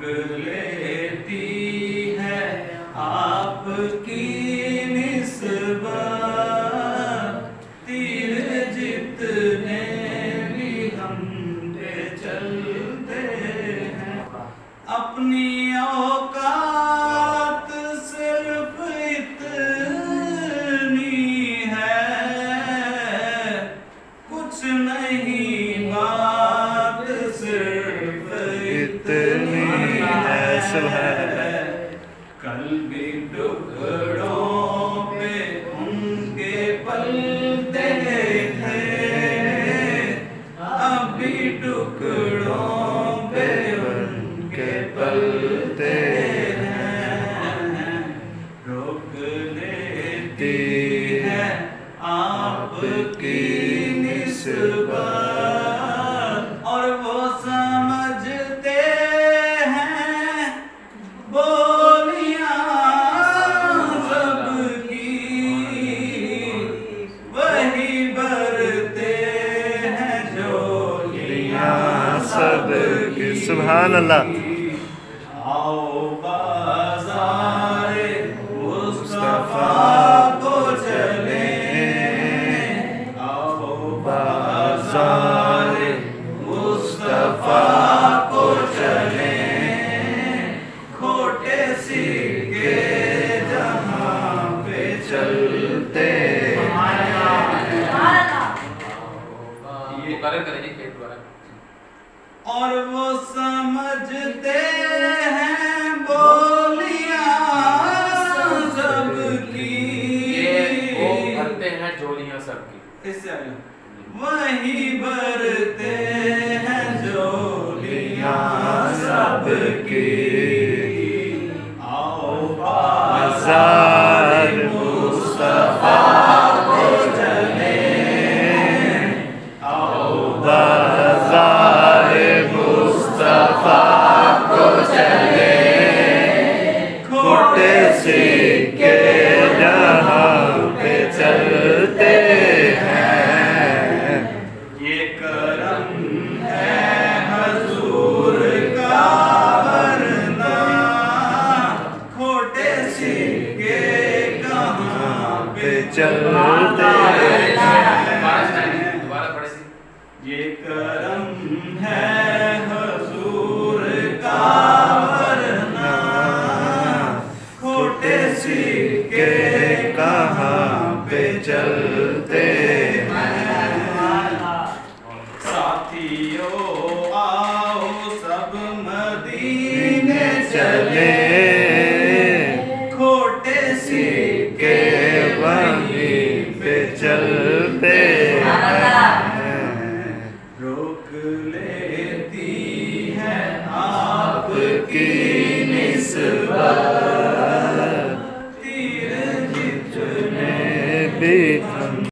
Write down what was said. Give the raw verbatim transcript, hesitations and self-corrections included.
लेती है आपकी निस्बत, तीर जितने भी हम पे चलते हैं। अपनी औकात सिर्फ इतनी है, कुछ नहीं बात सिर्फ इतनी है। कल भी टुकड़ों पे उनके पलते थे, अभी टुकड़ों पे उनके पलते हैं। रोक लेती है आपकी निस्बत, और वो समझते हैं बोलियां सबकी, वही भरते हैं झोलियां सबकी। सुभान अल्लाह। आओ बाज़ारे मुस्तफा को चले, आओ बाज़ारे मुस्तफा को चले, खोटे सिक्के जहां पे चलते ये करें करेंगे खेत वाला। और वो समझते हैं बोलियां सबकी, ये वो भरते हैं झोलियां सबकी। इससे आगे वही भरते हैं झोलियां सबकी। आओ बाज़ार मुस्तफा को चले, आओ बाज़ार मुस्तफा को चले, खोटे सिक्के जहां पे चलते हैं। ये करम है हजूर का वरना, खोटे सिक्के कहां पे चलते हैं। दोबारा पढ़े सी। ये करम है हजूर का वरना, खोटे सिक्के कहां पे चलते हैं। साथियों आओ सब मदीने चले, खोटे सिक्के वहीं पे चलते हैं। रोक लेती है आपकी निस्बत, तीर जितने भी